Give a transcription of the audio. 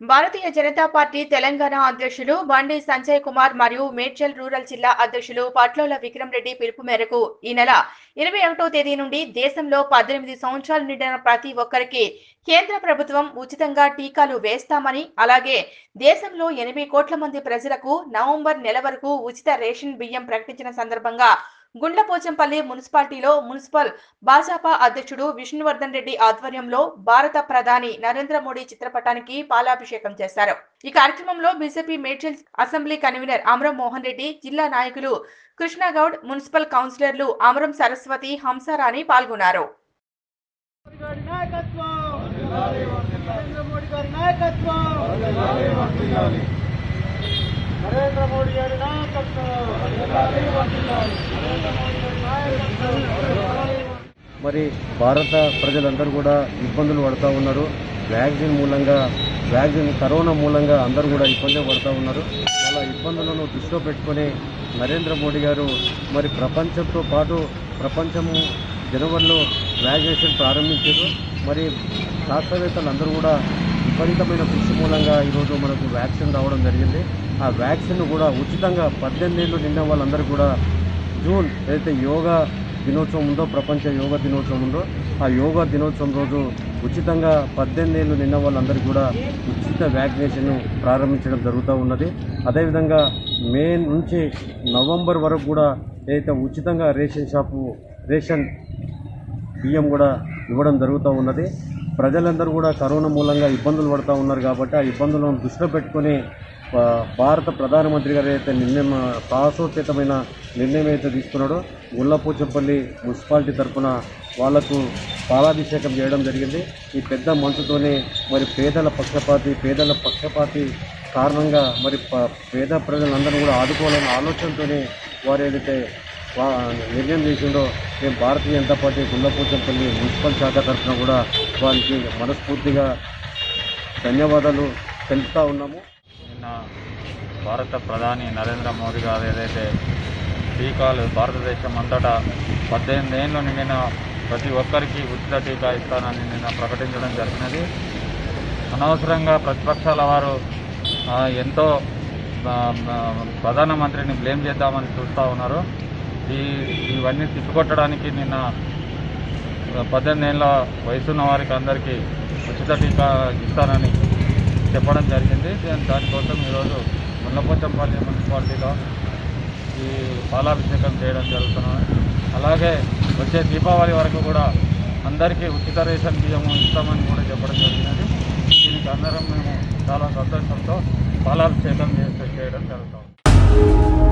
భారతీయ Janata party Telangana అధ్యక్షులు బండి సంజయ్ కుమార్ మరియు Medchal rural జిల్లా అధ్యక్షులు పట్లోల విక్రమ్ రెడ్డి పిలుపు మేరకు ఈ నెల 21వ తేదీ నుండి దేశంలో 18 సంవత్సరాలు నిండిన ప్రతి ఒక్కరికి కేంద్ర ప్రభుత్వం ఉచితంగా టీకాలు వేస్తామని, అలాగే దేశంలో 80 కోట్ల మంది ప్రజలకు నవంబర్ నెల వరకు ఉచిత రేషన్ బియ్యం ప్రకటించిన సందర్భంగా గుండ్లపోచంపల్లి మున్సిపాలిటీలో మున్సిపల్ భాజపా అధ్యక్షుడు విష్ణువర్ధన్ రెడ్డి ఆధ్వర్యంలో భారత ప్రధాని నరేంద్ర మోడీ చిత్రపటానికి పాలాభిషేకం చేశారు। ఈ కార్యక్రమంలో BJP Medchal assembly convenor Amaram Mohan Reddy, జిల్లా నాయకులు కృష్ణగౌడ్, మున్సిపల్ కౌన్సిలర్లు అమరం సరస్వతి, హంసారాణి పాల్గొన్నారు। నరేంద్ర మోడీ గారి నాయకత్వం। మరి భారత ప్రజలందరూ కూడా ఇబ్బందులు పడుతూ ఉన్నారు। కరోనా మూలంగా అందరూ కూడా ఇబ్బంది పడుతూ ఉన్నారు। వాళ్ళ ఇబ్బందులను దృష్టిలో పెట్టుకొని నరేంద్ర మోడీ గారు మరి ప్రపంచంతో పాటు ప్రపంచము జనవరిలో వ్యాక్సినేషన్ ప్రారంభించారు। మరి శాస్త్రవేత్తలందరూ కూడా విపరీతమైన కృషి మూలంగా ఈరోజు మనకు వ్యాక్సిన్ రావడం జరిగింది। ఆ వ్యాక్సిన్ కూడా ఉచితంగా 18 ఏళ్ళు నిండిన వాళ్ళందరూ కూడా జూన్ ఏదైతే యోగా దినోత్సవం ఉందో, ప్రపంచ యోగా దినోత్సవం ఉందో, ఆ యోగా దినోత్సవం రోజు ఉచితంగా 18 ఏళ్ళు నిన్న వాళ్ళందరికీ కూడా ఉచిత వ్యాక్సినేషన్ ప్రారంభించడం జరుగుతూ ఉన్నది। అదేవిధంగా మే నుంచి నవంబర్ వరకు కూడా ఏదైతే ఉచితంగా రేషన్ బియ్యం కూడా ఇవ్వడం జరుగుతూ ఉన్నది। ప్రజలందరూ కూడా కరోనా మూలంగా ఇబ్బందులు పడుతూ ఉన్నారు కాబట్టి ఆ ఇబ్బందులను దృష్టిలో పెట్టుకొని భారత ప్రధానమంత్రి గారు అయితే సాహసోపేతమైన నిర్ణయం అయితే తీసుకున్నాడో గుండ్లపోచంపల్లి మున్సిపాలిటీ తరఫున వాళ్లకు పాలాభిషేకం చేయడం జరిగింది। ఈ పెద్ద మనసుతోనే మరి పేదల పక్షపాతి కారణంగా మరి పేద ప్రజలందరూ కూడా ఆదుకోవాలనే ఆలోచనతోనే వారు ఏదైతే నిర్ణయం చేసిండో మేము భారతీయ జనతా పార్టీ గుండ్లపోచంపల్లి మున్సిపల్ శాఖ తరఫున కూడా వారికి మనస్ఫూర్తిగా ధన్యవాదాలు తెలుపుతూ ఉన్నాము। నిన్న భారత ప్రధాని నరేంద్ర మోదీ గారు ఏదైతే టీకాలు భారతదేశం అంతటా 18 ఏళ్ళు నిండిన ప్రతి ఒక్కరికి ఉచిత టీకా ఇస్తానని నిన్న ప్రకటించడం జరిగినది। అనవసరంగా ప్రతిపక్షాల వారు ఎంతో ప్రధానమంత్రిని బ్లేమ్ చేద్దామని చూస్తూ ఉన్నారు। ఇవన్నీ తిప్పికొట్టడానికి నిన్న 18 ఏళ్ళ వయసున్న వారికి అందరికీ ఉచిత టీకా ఇస్తానని చెప్పడం జరిగింది। దానికోసం ఈరోజు గుండ్లపోచంపల్లి మున్సిపాలిటీలో ఈ పాలాభిషేకం చేయడం జరుగుతున్నది। అలాగే వచ్చే దీపావళి వరకు కూడా అందరికీ ఉచిత రేషన్ బియ్యము ఇస్తామని కూడా చెప్పడం జరిగినది। దీనికి అందరం మేము చాలా సంతోషంతో పాలాభిషేకం చేయడం జరుగుతుంది।